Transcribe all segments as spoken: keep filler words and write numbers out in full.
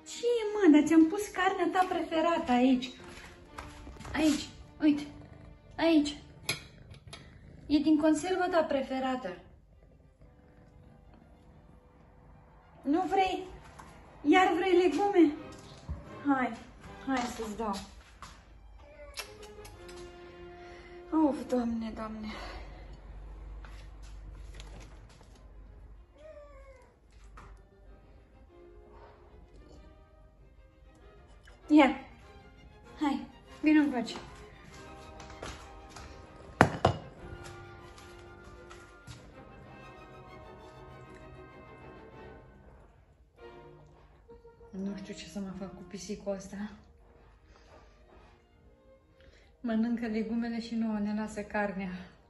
Ce mă, dar ți-am pus carnea ta preferată aici. Aici, uite, aici. E din conserva ta preferată. Nu vrei? Iar vrei legume? Hai, hai să-ți dau. Uf, Doamne, Doamne. Ia, hai, vină încoace. Nu știu ce să mă fac cu pisicul ăsta. Mănâncă legumele și nouă ne lasă carnea.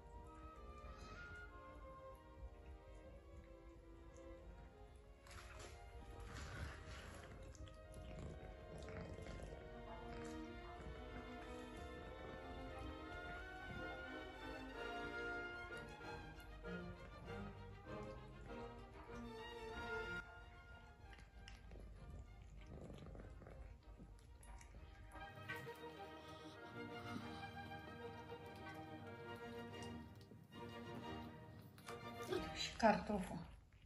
Și cartoful.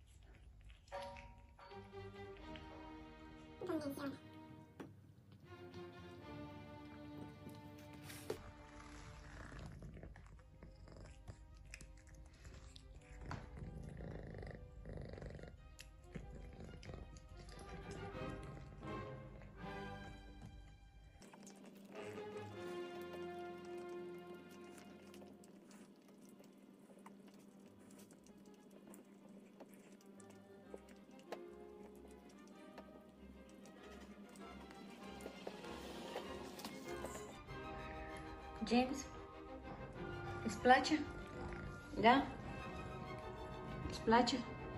James, îți place? Da? Îți place?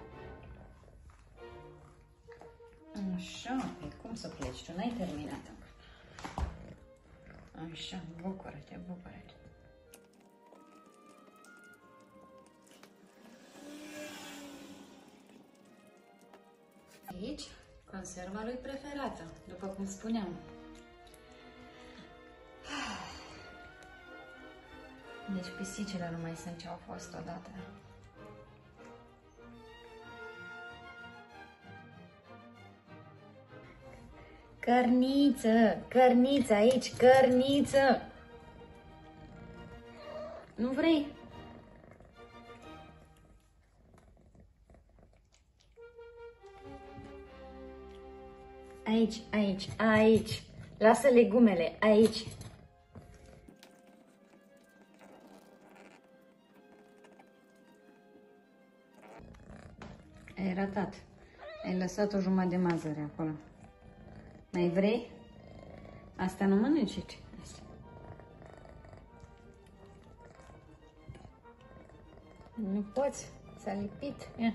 Așa, e cum să pleci? Tu n-ai terminat încă. Așa, bucură-te, bucură-te. Aici, conserva lui preferată, după cum spuneam. Deci pisicile nu mai sunt ce au fost odată. Cărniță, cărniță aici, cărniță. Nu vrei? Aici, aici, aici. Lasă legumele, aici. Ai ratat. Ai lăsat o jumătate de mazăre acolo. Mai vrei? Asta nu mănânci. Asta. Nu poți. S-a lipit. Ia.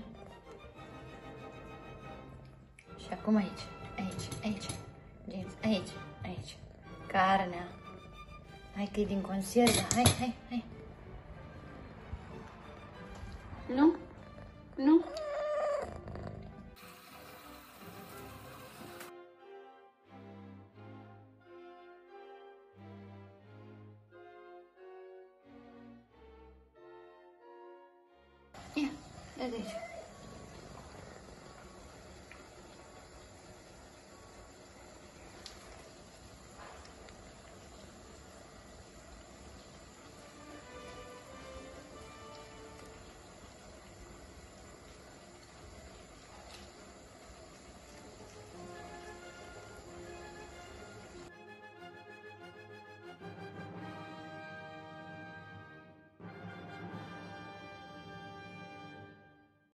Și acum aici. Aici, aici. James, aici, aici. Carnea. Hai că e din conservă. Hai, hai, hai. Nu? Nu? Ia, ia de aici.